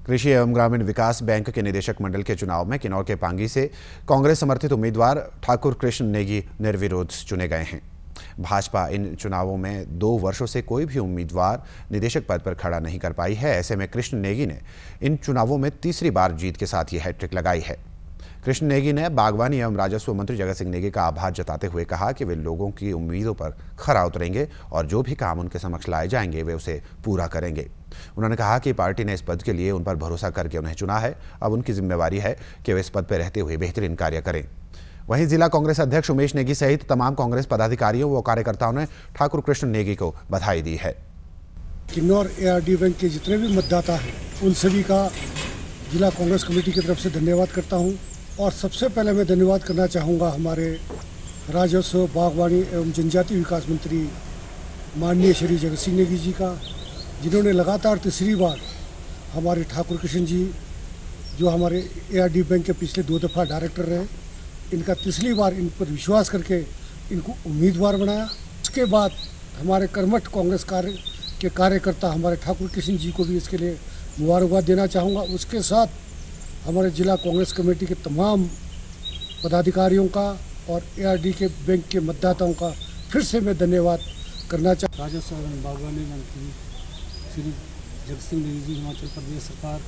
कृषि एवं ग्रामीण विकास बैंक के निदेशक मंडल के चुनाव में किन्नौर के पांगी से कांग्रेस समर्थित उम्मीदवार ठाकुर कृष्ण नेगी निर्विरोध चुने गए हैं। भाजपा इन चुनावों में 2 वर्षों से कोई भी उम्मीदवार निदेशक पद पर खड़ा नहीं कर पाई है। ऐसे में कृष्ण नेगी ने इन चुनावों में तीसरी बार जीत के साथ ये हैट्रिक लगाई है। कृष्ण नेगी ने बागवानी एवं राजस्व मंत्री जगत सिंह नेगी का आभार जताते हुए कहा कि वे लोगों की उम्मीदों पर खरा उतरेंगे और जो भी काम उनके समक्ष लाए जाएंगे वे उसे पूरा करेंगे। उन्होंने कहा कि पार्टी ने इस पद के लिए उन पर भरोसा करके उन्हें चुना है। अब उनकी जिम्मेवारी है कि वे इस पद पर रहते हुए बेहतरीन कार्य करें। वहीं जिला कांग्रेस अध्यक्ष उमेश नेगी सहित तमाम कांग्रेस पदाधिकारियों व कार्यकर्ताओं ने ठाकुर कृष्ण नेगी को बधाई दी है। किन्नौर एआरडी बैंक के जितने भी मतदाता हैं उन सभी का जिला कांग्रेस कमेटी की तरफ से धन्यवाद करता हूं। और सबसे पहले मैं धन्यवाद करना चाहूँगा हमारे राजस्व, बागवानी एवं जनजातीय विकास मंत्री माननीय श्री जगत सिंह नेगी जी का, जिन्होंने लगातार तीसरी बार हमारे ठाकुर कृष्ण जी जो हमारे एआरडी बैंक के पिछले 2 दफ़ा डायरेक्टर रहे, इनका तीसरी बार इन पर विश्वास करके इनको उम्मीदवार बनाया। उसके बाद हमारे कर्मठ कांग्रेस के कार्यकर्ता हमारे ठाकुर कृष्ण जी को भी इसके लिए मुबारकबाद देना चाहूँगा। उसके साथ हमारे जिला कांग्रेस कमेटी के तमाम पदाधिकारियों का और एआरडी के बैंक के मतदाताओं का फिर से मैं धन्यवाद करना चाहूँगा। राजस्व एवं बागवानी मंत्री श्री जगत सिंह नेगी जी, हिमाचल प्रदेश सरकार,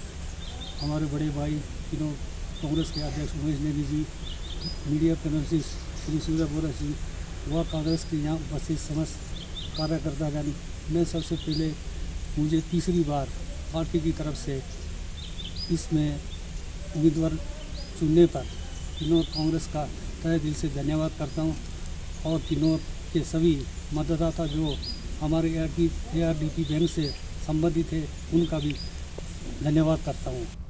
हमारे बड़े भाई किन्नौर कांग्रेस के अध्यक्ष उमेश नेगी जी, मीडिया पैनलिस्ट श्री सूर्य बोरा जी व कांग्रेस के यहाँ उपस्थित समस्त कार्यकर्ता जानी, मैं सबसे पहले मुझे तीसरी बार पार्टी की तरफ से इसमें उम्मीदवार चुनने पर किन्नौर कांग्रेस का तहे दिल से धन्यवाद करता हूं और किन्नौर के सभी मतदाता जो हमारे एआरडीपी बैंक से संबंधित है उनका भी धन्यवाद करता हूं।